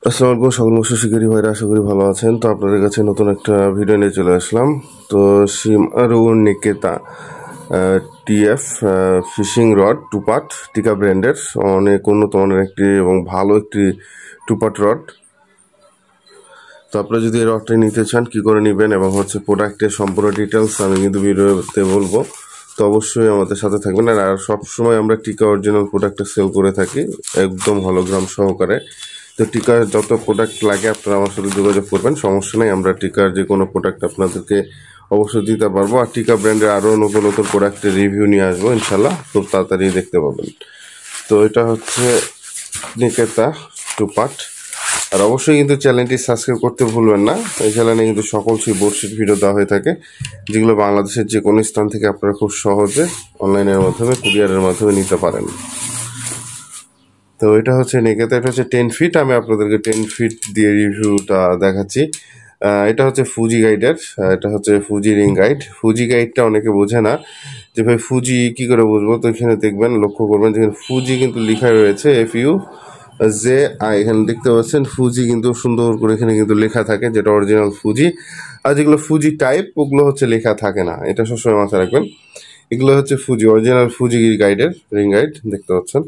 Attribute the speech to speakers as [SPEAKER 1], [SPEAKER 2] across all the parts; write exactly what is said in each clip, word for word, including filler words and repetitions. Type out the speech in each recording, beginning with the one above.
[SPEAKER 1] আসসালামু আলাইকুম সকল মৎস্য শিকারী ভাইরা, আশা করি ভালো আছেন। তো আপনাদের কাছে নতুন একটা ভিডিও নিয়ে চলে আসলাম। তো শিমারু নিকেতা TF fishing rod two part টিকা ব্র্যান্ডের অনেক উন্নত মানের একটি এবং ভালো একটি টু পার্ট রড। তো আপনারা যদি এই রডটি নিতে চান কী করে নেবেন এবং হচ্ছে প্রোডাক্টের সম্পূর্ণ ডিটেলস আমি কিন্তু ভিডিওতে বলবো। তো অবশ্যই আমাদের সাথে থাকবেন। আর সবসময় আমরা টিকা অরিজিনাল প্রোডাক্টটা সেল করে থাকি একদম হলোগ্রাম সহকারে। তো টিকার যত প্রোডাক্ট লাগে আপনারা আমার সাথে যোগাযোগ করবেন, সমস্যা নেই। আমরা টিকার যে কোনো প্রোডাক্ট আপনাদেরকে অবশ্যই দিতে পারবো। আর টিকা ব্র্যান্ডের আরও নতুন নতুন প্রোডাক্টের রিভিউ নিয়ে আসবো ইনশাল্লাহ, খুব তাড়াতাড়ি দেখতে পাবেন। তো এটা হচ্ছে নিকেতা টু পার্ট। আর অবশ্যই কিন্তু চ্যানেলটি সাবস্ক্রাইব করতে ভুলবেন না। এই চ্যানেলে কিন্তু সকল সেই বড়শির ভিডিও দেওয়া হয়ে থাকে, যেগুলো বাংলাদেশের যে কোনো স্থান থেকে আপনারা খুব সহজে অনলাইনের মাধ্যমে কুরিয়ারের মাধ্যমে নিতে পারেন। তো এটা হচ্ছে নিকেতা, এটা হচ্ছে টেন ফিট। আমি আপনাদেরকে টেন ফিট দিয়ে রিভিউটা দেখাচ্ছি। এটা হচ্ছে ফুজি গাইডের, এটা হচ্ছে ফুজি রিং গাইড। ফুজি গাইডটা অনেকে বোঝে না যে ভাই ফুজি কী করে বুঝবো। তো এখানে দেখবেন, লক্ষ্য করবেন যেখানে ফুজি কিন্তু লেখা রয়েছে, এফ ইউ যে আই, এখানে দেখতে পাচ্ছেন ফুজি কিন্তু সুন্দর করে এখানে কিন্তু লেখা থাকে, যেটা অরিজিনাল ফুজি। আর যেগুলো ফুজি টাইপ ওগুলো হচ্ছে লেখা থাকে না, এটা সবসময় মাথায় রাখবেন। এগুলো হচ্ছে ফুজি অরিজিনাল ফুজি গাইডের রিং গাইড, দেখতে পাচ্ছেন।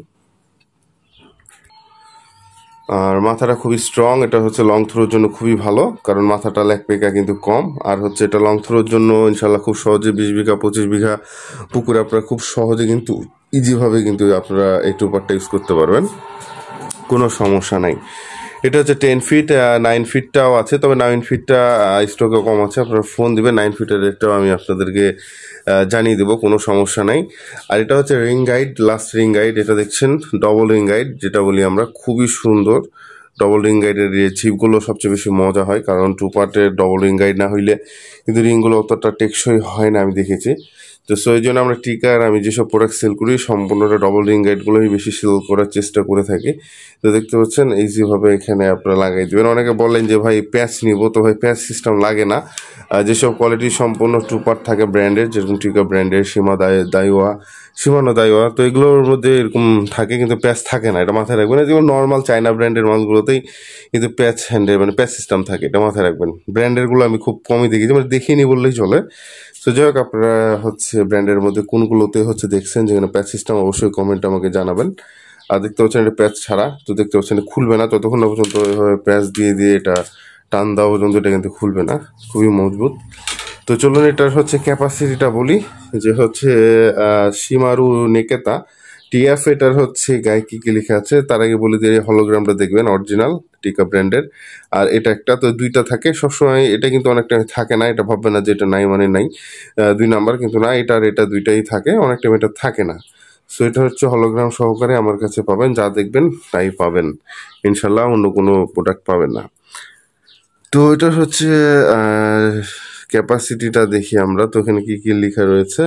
[SPEAKER 1] আর মাথাটা খুবই স্ট্রং, এটা হচ্ছে লং থ্রোর জন্য খুবই ভালো, কারণ মাথাটা লেগ পেকা কিন্তু কম। আর হচ্ছে এটা লং থ্রোর জন্য ইনশাল্লাহ খুব সহজে বিশ বিঘা পঁচিশ বিঘা পুকুরে আপনারা খুব সহজে কিন্তু ইজিভাবে কিন্তু আপনারা এই টুপারটা ইউজ করতে পারবেন, কোনো সমস্যা নাই। এটা হচ্ছে টেন ফিট, নাইন ফিটটাও আছে, তবে নাইন ফিটটা স্টকে কম আছে। আপনারা ফোন দিবেন, নাইন ফিটের রেটটাও আমি আপনাদেরকে জানিয়ে দেবো, কোনো সমস্যা নাই। আর এটা হচ্ছে ring guide, last ring guide. এটা দেখছেন ডবল রিং গাইড, যেটা বলি আমরা, খুবই সুন্দর। ডবল রিং গাইডের ছিপগুলো সবচেয়ে বেশি মজা হয়, কারণ টু পার্টের ডবল রিং গাইড না হইলে কিন্তু রিংগুলো অতটা টেকসই হয় না, আমি দেখেছি। তো সো এই জন্য আমরা টিকার আমি যেসব প্রোডাক্ট সেল করি সম্পূর্ণটা ডবল রিং গাইডগুলোই বেশি সেল করার চেষ্টা করে থাকি। তো দেখতে পাচ্ছেন ইজিভাবে এখানে আপনারা লাগাই দেবেন। অনেকে বলেন যে ভাই প্যাচ নিব, তো ভাই প্যাচ সিস্টেম লাগে না। যেসব কোয়ালিটি সম্পূর্ণ টু পার্ট থাকে ব্র্যান্ডের, যেরকম টিকা ব্র্যান্ডের, সীমা দায় দাইওয়া সীমানো দাইওয়া, তো এগুলোর মধ্যে এরকম থাকে, কিন্তু প্যাচ থাকে না, এটা মাথায় রাখবেন। যেমন নর্মাল চায়না ব্র্যান্ডের মালগুলোতেই কিন্তু প্যাচ হ্যান্ডেল মানে প্যাচ সিস্টেম থাকে, এটা মাথায় রাখবেন। ব্র্যান্ডেরগুলো আমি খুব কমই দেখি, মানে দেখিনি বললেই চলে। তো যাই হোক, আপনারা হচ্ছে ব্র্যান্ডের মধ্যে কোনগুলোতে হচ্ছে দেখছেন যেখানে প্যাচ সিস্টেম, অবশ্যই কমেন্ট আমাকে জানাবেন। আর দেখতে পাচ্ছেন এটা প্যাচ ছাড়া, তো দেখতে পাচ্ছেন খুলবে না ততক্ষণ না পর্যন্ত এভাবে প্যাচ দিয়ে দিয়ে এটা টান দেওয়া পর্যন্ত এটা কিন্তু খুলবে না, খুবই মজবুত। তো চলুন এটার হচ্ছে ক্যাপাসিটিটা বলি, যে হচ্ছে শিমারু নিকেতা টিএফ, এটার হচ্ছে গায়ে কী কী লেখা আছে তার আগে বলে দিয়ে হলোগ্রামটা দেখবেন অরিজিনাল টিকা ব্র্যান্ডের। আর এটা একটা, তো দুইটা থাকে সবসময়, এটা কিন্তু অনেকটা থাকে না, এটা ভাববে না যে এটা নাই মানে নাই, দুই নাম্বার কিন্তু না, এটা আর এটা দুইটাই থাকে, অনেক টাইম এটা থাকে না। সো এটা হচ্ছে হলোগ্রাম সহকারে আমার কাছে পাবেন, যা দেখবেন তাই পাবেন ইনশাল্লাহ, অন্য কোনো প্রোডাক্ট পাবেন না। তো এটা হচ্ছে ক্যাপাসিটিটা দেখি আমরা, তো এখানে কী কী লেখা রয়েছে।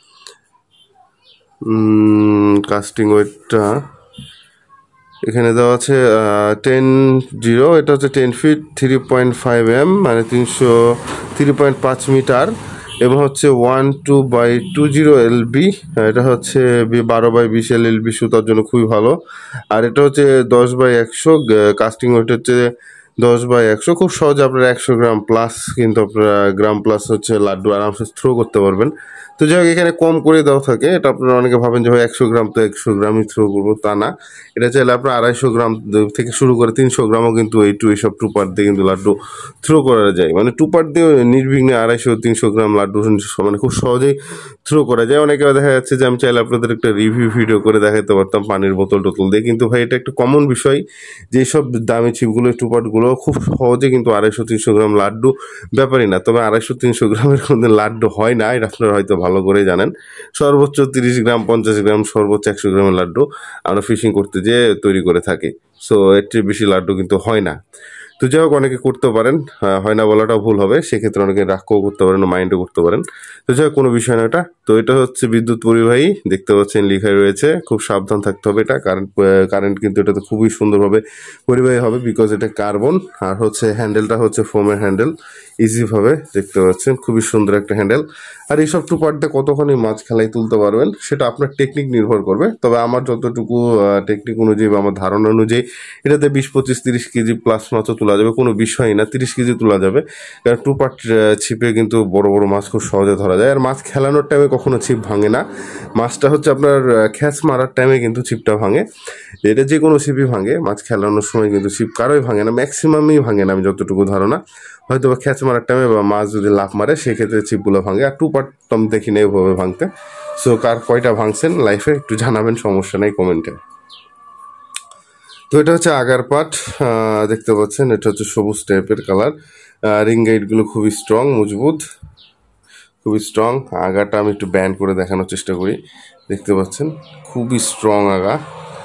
[SPEAKER 1] কাস্টিং ওয়েটটা এখানে দেওয়া আছে টেন জিরো, এটা হচ্ছে ten feet three point five M মানে তিনশো থ্রি পয়েন্ট পাঁচ মিটার, এবং হচ্ছে one two by two zero L B, এটা হচ্ছে বারো বাই বিশ এল এল বি সুতার জন্য খুবই ভালো। আর এটা হচ্ছে দশ বাই একশো, কাস্টিং ওয়েট হচ্ছে দশ বাই একশো, খুব সহজে আপনারা একশো গ্রাম প্লাস কিন্তু আপনারা গ্রাম প্লাস হচ্ছে লাড্ডু আরামসে থ্রো করতে পারবেন। তো যাই হোক, এখানে কম করে দেওয়া থাকে, এটা আপনারা অনেকে ভাবেন যে ভাই একশো গ্রাম তো একশো গ্রামই থ্রো করবো, তা না। এটা চাইলে আপনার আড়াইশো গ্রাম থেকে শুরু করে তিনশো গ্রামও কিন্তু এই টু এইসব টু পার্ট দিয়ে কিন্তু লাড্ডু থ্রো করা যায়, মানে টু পার্ট দিয়ে নির্বিঘ্নে আড়াইশো তিনশো গ্রাম লাড্ডু মানে খুব সহজেই থ্রো করা যায়। অনেকে দেখা যাচ্ছে যে আমি চাইলে আপনাদের একটা রিভিউ ভিডিও করে দেখাতে পারতাম পানির বোতল টোতল দিয়ে, কিন্তু ভাই এটা একটা কমন বিষয় যে সব দামি ছিপগুলো টু পার্টগুলো খুব সহজে কিন্তু আড়াইশো তিনশো গ্রাম লাড্ডু ব্যাপারই না। তবে আড়াইশো তিনশো গ্রামের মধ্যে লাড্ডু হয় না, এটা আপনারা হয়তো ভালো করে জানেন। সর্বোচ্চ তিরিশ গ্রাম পঞ্চাশ গ্রাম সর্বোচ্চ একশো গ্রামের লাড্ডু আমরা ফিশিং করতে যেয়ে তৈরি করে থাকি। সো এর চেয়ে বেশি লাড্ডু কিন্তু হয় না। তো যাই হোক অনেকে করতে পারেন, আহ, হয় না বলাটাও ভুল হবে, সেক্ষেত্রে অনেকে রাগও করতে পারেন, মাইন্ডও করতে পারেন। তো যাই হোক কোনো বিষয় না এটা। তো এটা হচ্ছে বিদ্যুৎ পরিবাহী, দেখতে পাচ্ছেন লেখাই রয়েছে, খুব সাবধান থাকতে হবে। এটা কারেন্ট কারেন্ট কিন্তু এটাতে খুবই সুন্দরভাবে পরিবাহী হবে, বিকজ এটা কার্বন। আর হচ্ছে হ্যান্ডেলটা হচ্ছে ফোমের হ্যান্ডেল, ইজিভাবে দেখতে পাচ্ছেন, খুবই সুন্দর একটা হ্যান্ডেল। আর এইসব টু পার্ট দিয়ে কতক্ষণই মাছ খেলায় তুলতে পারবেন সেটা আপনার টেকনিক নির্ভর করবে। তবে আমার যতটুকু টেকনিক অনুযায়ী বা আমার ধারণা অনুযায়ী এটাতে বিশ পঁচিশ তিরিশ কেজি প্লাস মাছও তোলা যাবে, কোনো বিষয়ই না, তিরিশ কেজি তোলা যাবে। কারণ টু পার্ট ছিপে কিন্তু বড় বড় মাছ খুব সহজে ধরা যায়। আর মাছ খেলানোর টাইমে কখনো ছিপ ভাঙে না, মাছটা হচ্ছে আপনার খ্যাচ মারার টাইমে কিন্তু ছিপটা ভাঙে। এটা যে কোনো ছিপই ভাঙে, মাছ খেলানোর সময় কিন্তু ছিপ কারোই ভাঙে না, ম্যাক্সিমামই ভাঙে না আমি যতটুকু ধারণা। হয়তো বা খ্যাচ মারার টাইমে বা মাছ যদি লাফ মারে সেক্ষেত্রে ছিপগুলো ভাঙে। আর টু পার্ট তো আমি দেখি না এভাবে ভাঙতে। সো কার কয়টা ভাঙছেন লাইফে একটু জানাবেন, সমস্যা নেই কমেন্টে। তো এটা হচ্ছে আগার পাট, দেখতে পাচ্ছেন এটা হচ্ছে সবুজ টাইপের কালার। রিং গাইডগুলো খুবই স্ট্রং, মজবুত, খুবই স্ট্রং। আগাটা আমি একটু ব্যান্ড করে দেখানোর চেষ্টা করি, দেখতে পাচ্ছেন খুবই স্ট্রং আগা।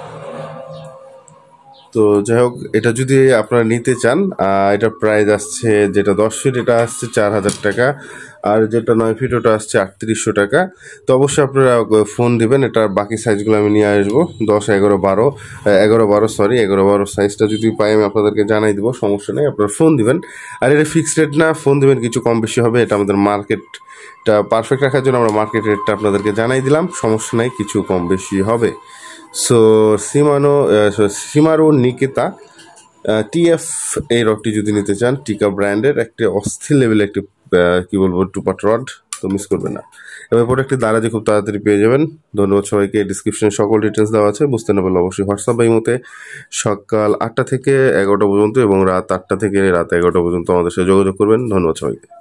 [SPEAKER 1] তো যাই হোক এটা যদি আপনারা নিতে চান, এটা প্রাইস আসছে, যেটা দশ ফিট এটা আসছে চার হাজার টাকা, আর যেটা নয় ফিট ওটা আসছে আটত্রিশশো টাকা। তো অবশ্যই আপনারা ফোন দিবেন, এটার বাকি সাইজগুলো আমি নিয়ে আসবো, দশ এগারো বারো এগারো বারো সরি এগারো বারো সাইজটা যদি পাই আমি আপনাদেরকে জানাই দিব, সমস্যা নেই, আপনারা ফোন দিবেন। আর এটা ফিক্সড রেট না, ফোন দিবেন, কিছু কম বেশি হবে। এটা আমাদের মার্কেটটা পারফেক্ট রাখার জন্য আমরা মার্কেট রেটটা আপনাদেরকে জানাই দিলাম, সমস্যা নেই, কিছু কম বেশি হবে। সো সিমানো সিমারো নিকেতা টিএফ এই রডটি যদি নিতে চান, টিকা ব্র্যান্ডের একটি অস্থির লেভেলের একটি কি বলবো টুপাট রড, তো মিস করবেন না। এবার প্রোডাক্টটি দারাজে খুব তাড়াতাড়ি পেয়ে যাবেন। ধন্যবাদ সবাইকে। ডিসক্রিপশনে সকল ডিটেলস দেওয়া আছে, বুঝতে না পারলে অবশ্যই হোয়াটসঅ্যাপ বা ইমোতে সকাল আটটা থেকে এগারোটা পর্যন্ত এবং রাত আটটা থেকে রাত এগারোটা পর্যন্ত আমাদের সাথে যোগাযোগ করবেন। ধন্যবাদ সবাইকে।